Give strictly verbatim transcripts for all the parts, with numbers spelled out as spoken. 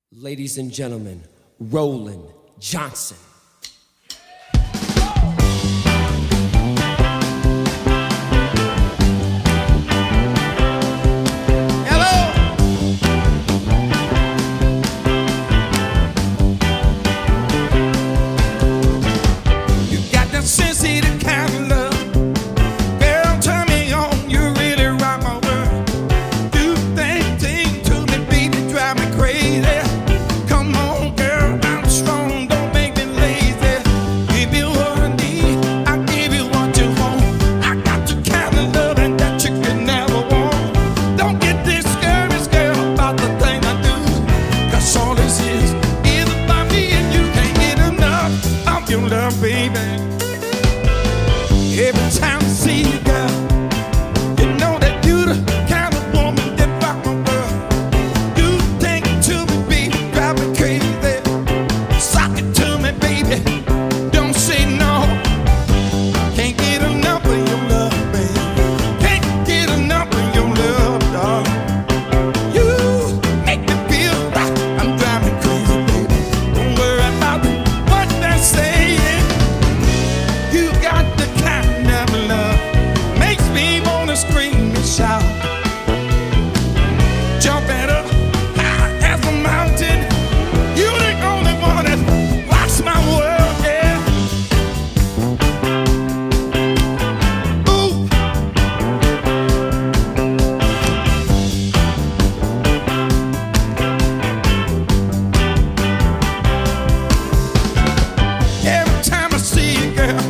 Ladies and gentlemen, Roland Johnson. Your love, baby. Every time I see you, girl, you know that you the kind of woman that rock my world. You think to me, baby, drive me crazy. Sock it to me, baby. Don't say no. Can't get enough of your love, baby. Can't get enough of your love, darling. You make me feel like I'm driving crazy, baby. Don't worry about what they say. Scream and shout, jumping up high as a mountain. You the only one that rocks my world, yeah. Ooh. Every time I see you, girl,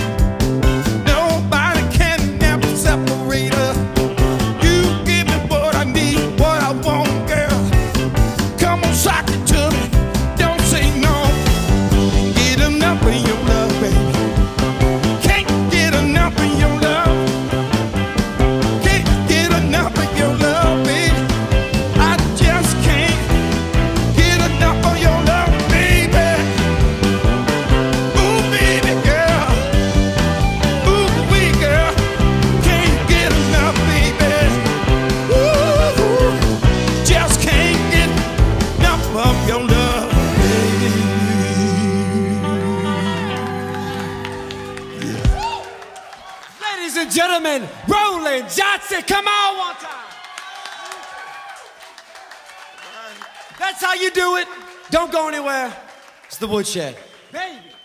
Ladies and gentlemen, Roland Johnson, come on one time. That's how you do it. Don't go anywhere. It's the Woodshed. Baby.